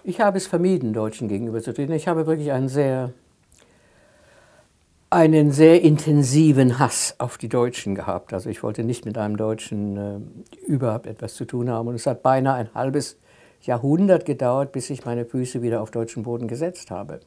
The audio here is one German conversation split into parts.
Ich habe es vermieden, Deutschen gegenüber zu treten. Ich habe wirklich einen sehr intensiven Hass auf die Deutschen gehabt. Also ich wollte nicht mit einem Deutschen überhaupt etwas zu tun haben. Und es hat beinahe ein halbes Jahrhundert gedauert, bis ich meine Füße wieder auf deutschen Boden gesetzt habe.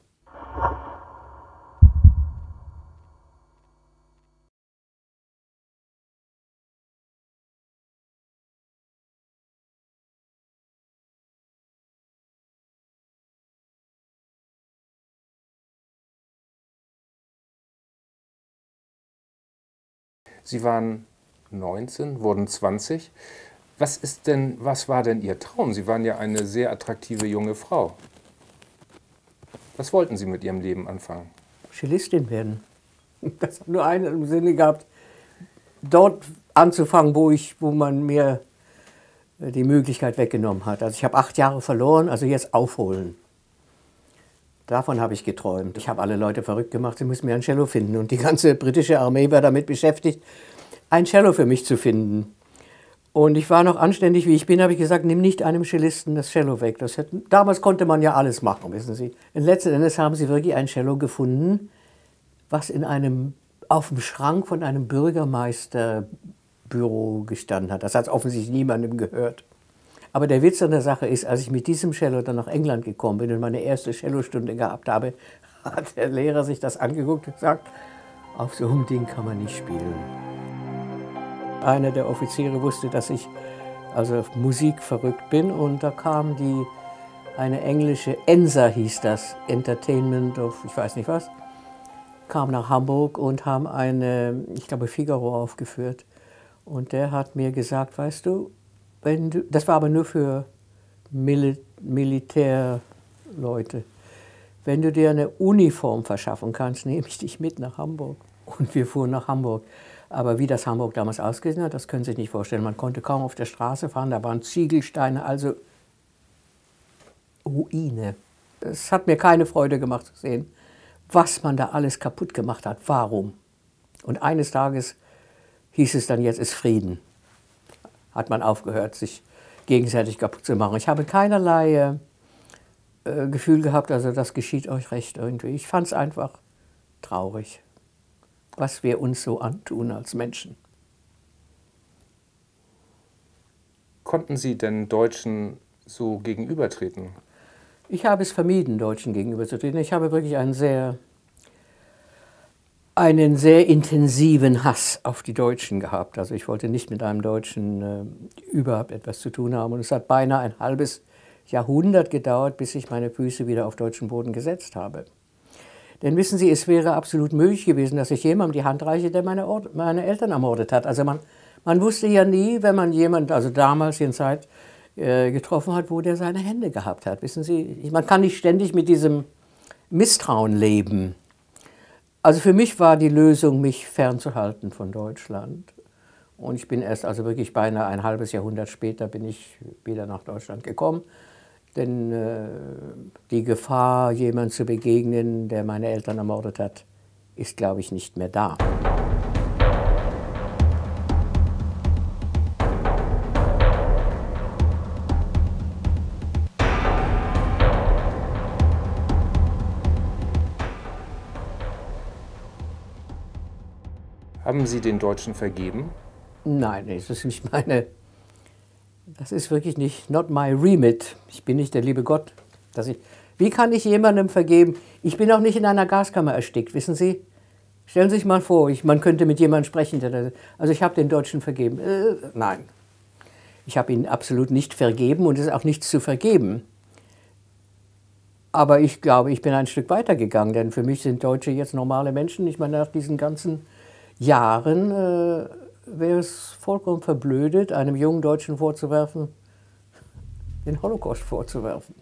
Sie waren 19, wurden 20. Was war denn Ihr Traum? Sie waren ja eine sehr attraktive junge Frau. Was wollten Sie mit Ihrem Leben anfangen? Cellistin werden. Das hat nur einen im Sinne gehabt, dort anzufangen, wo man mir die Möglichkeit weggenommen hat. Also ich habe 8 Jahre verloren, also jetzt aufholen. Davon habe ich geträumt. Ich habe alle Leute verrückt gemacht, sie müssen mir ein Cello finden. Und die ganze britische Armee war damit beschäftigt, ein Cello für mich zu finden. Und ich war noch anständig, wie ich bin, habe ich gesagt, nimm nicht einem Cellisten das Cello weg. Damals konnte man ja alles machen, wissen Sie. Und letzten Endes haben sie wirklich ein Cello gefunden, was auf dem Schrank von einem Bürgermeisterbüro gestanden hat. Das hat offensichtlich niemandem gehört. Aber der Witz an der Sache ist, als ich mit diesem Cello dann nach England gekommen bin und meine erste Cellostunde gehabt habe, hat der Lehrer sich das angeguckt und gesagt, auf so einem Ding kann man nicht spielen. Einer der Offiziere wusste, dass ich also auf Musik verrückt bin, und da kam eine englische ENSA hieß das, Entertainment of ich weiß nicht was, kam nach Hamburg und haben ich glaube Figaro aufgeführt. Und der hat mir gesagt, weißt du, das war aber nur für Militärleute. Wenn du dir eine Uniform verschaffen kannst, nehme ich dich mit nach Hamburg. Und wir fuhren nach Hamburg. Aber wie das Hamburg damals ausgesehen hat, das können Sie sich nicht vorstellen. Man konnte kaum auf der Straße fahren, da waren Ziegelsteine, also Ruine. Es hat mir keine Freude gemacht zu sehen, was man da alles kaputt gemacht hat. Warum? Und eines Tages hieß es dann, jetzt ist Frieden. Hat man aufgehört, sich gegenseitig kaputt zu machen. Ich habe keinerlei Gefühl gehabt, also das geschieht euch recht irgendwie. Ich fand es einfach traurig, was wir uns so antun als Menschen. Konnten Sie denn Deutschen so gegenübertreten? Ich habe es vermieden, Deutschen gegenüberzutreten. Ich habe wirklich einen sehr intensiven Hass auf die Deutschen gehabt. Also ich wollte nicht mit einem Deutschen überhaupt etwas zu tun haben. Und es hat beinahe ein halbes Jahrhundert gedauert, bis ich meine Füße wieder auf deutschen Boden gesetzt habe. Denn wissen Sie, es wäre absolut möglich gewesen, dass ich jemandem die Hand reiche, der meine Eltern ermordet hat. Also man wusste ja nie, wenn man jemanden, also damals in Zeit, getroffen hat, wo der seine Hände gehabt hat. Wissen Sie, man kann nicht ständig mit diesem Misstrauen leben. Also für mich war die Lösung, mich fernzuhalten von Deutschland. Und ich bin erst, also wirklich beinahe ein halbes Jahrhundert später, bin ich wieder nach Deutschland gekommen. Denn die Gefahr, jemandem zu begegnen, der meine Eltern ermordet hat, ist, glaube ich, nicht mehr da. Haben Sie den Deutschen vergeben? Nein, das ist wirklich nicht, not my remit. Ich bin nicht der liebe Gott. Wie kann ich jemandem vergeben? Ich bin auch nicht in einer Gaskammer erstickt, wissen Sie? Stellen Sie sich mal vor, man könnte mit jemandem sprechen. Also ich habe den Deutschen vergeben. Nein, ich habe ihn absolut nicht vergeben und es ist auch nichts zu vergeben. Aber ich glaube, ich bin ein Stück weitergegangen, denn für mich sind Deutsche jetzt normale Menschen. Ich meine, nach diesen ganzen Jahren wäre es vollkommen verblödet, einem jungen Deutschen vorzuwerfen, den Holocaust vorzuwerfen.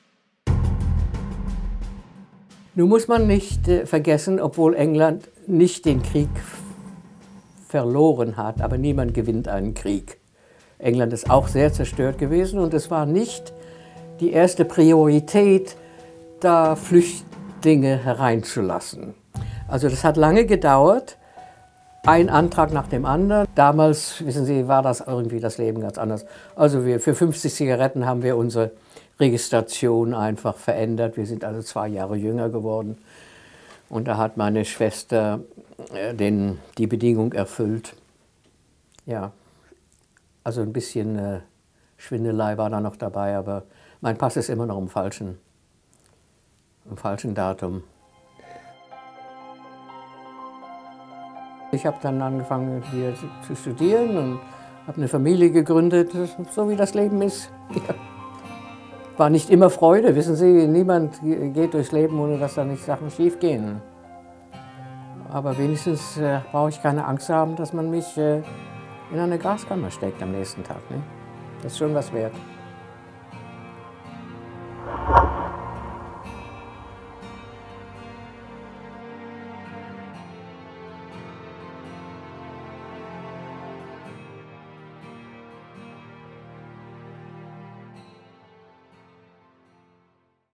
Nun muss man nicht vergessen, obwohl England nicht den Krieg verloren hat, aber niemand gewinnt einen Krieg. England ist auch sehr zerstört gewesen und es war nicht die erste Priorität, da Flüchtlinge hereinzulassen. Also das hat lange gedauert. Ein Antrag nach dem anderen. Damals, wissen Sie, war das irgendwie das Leben ganz anders. Also für 50 Zigaretten haben wir unsere Registration einfach verändert. Wir sind also 2 Jahre jünger geworden. Und da hat meine Schwester die Bedingung erfüllt. Ja, also ein bisschen Schwindelei war da noch dabei, aber mein Pass ist immer noch im falschen Datum. Ich habe dann angefangen hier zu studieren und habe eine Familie gegründet, so wie das Leben ist. Ja. War nicht immer Freude, wissen Sie, niemand geht durchs Leben, ohne dass da nicht Sachen schief gehen. Aber wenigstens brauche ich keine Angst haben, dass man mich in eine Gaskammer steckt am nächsten Tag. Ne? Das ist schon was wert.